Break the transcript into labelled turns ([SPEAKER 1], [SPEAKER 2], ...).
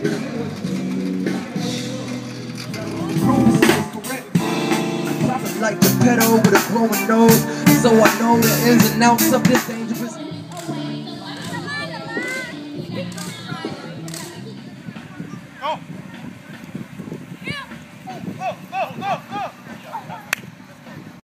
[SPEAKER 1] Like the pedal with a glowing nose, so I know the ins and outs of this dangerous.
[SPEAKER 2] Oh.